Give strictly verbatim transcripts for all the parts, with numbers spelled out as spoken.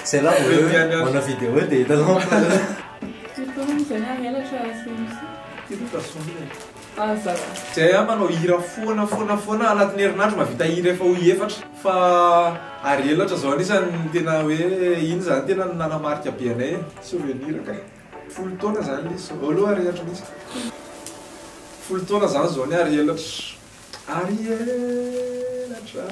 c'est là mana vidéo dia hitanao zay a manao hira foana foana foana anatin'ny herinandro mavita hira efa ho efatra fa ary elatra zao anisany tena hoe iny zany tena nanamarika be anay souvenir ka folo taona zany izy olo ary elatra misy folo taona zany zao ny ary elatra ary elatra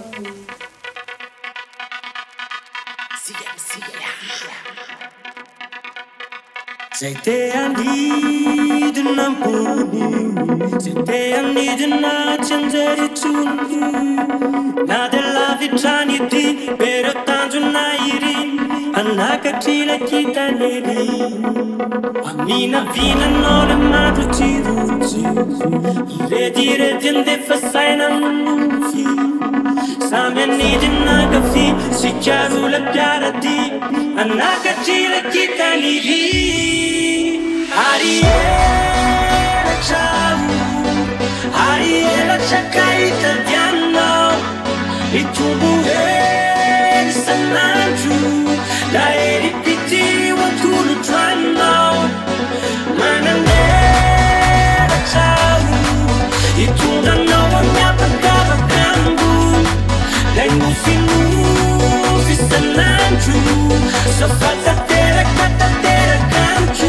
Zay te anidina ambony, zay te anidina tsy anjery intsony, na dia lavitra ny ity bero tanjona iry anakatila kitanely aminavinanao le matrotsirotsy iredireddy andefa saina nonofy samy anidina kafi sy karola piarady anakatila kitanely Ari elatra, ari elatra kahita dianao Itumbu heri sanandru Da eri piti wakulu twanao Mananera chau Itunda nao wanyapa kava kambu Dai mufi mufi sanandru Sofata tera kata tera kamchu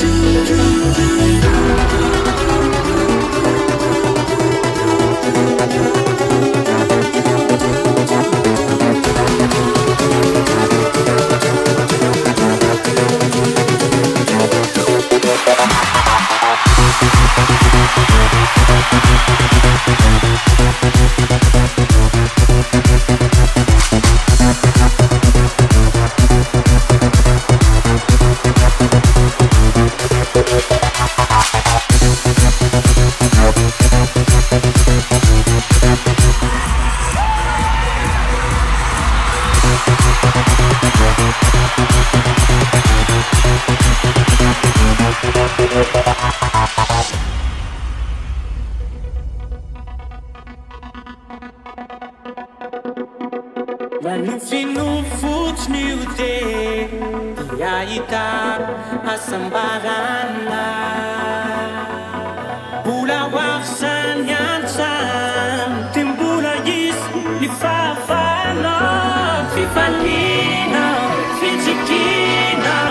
Manufinu fotsiny io dia ahita asambarana Mbola hoarisany antsany dia mbola izy ny fahafanao Fifaliana, fijikina